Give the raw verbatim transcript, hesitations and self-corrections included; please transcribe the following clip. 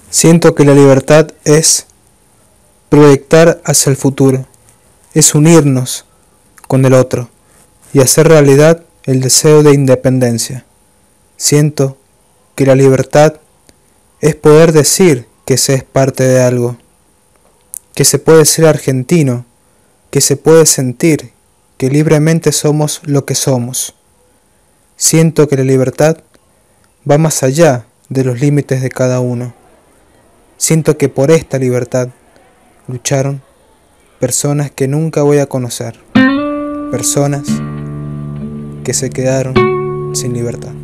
Siento que la libertad es proyectar hacia el futuro, es unirnos con el otro y hacer realidad el deseo de independencia. Siento que la libertad es poder decir que se es parte de algo, que se puede ser argentino, que se puede sentir que libremente somos lo que somos. Siento que la libertad va más allá de los límites de cada uno. Siento que por esta libertad lucharon personas que nunca voy a conocer, personas que se quedaron sin libertad.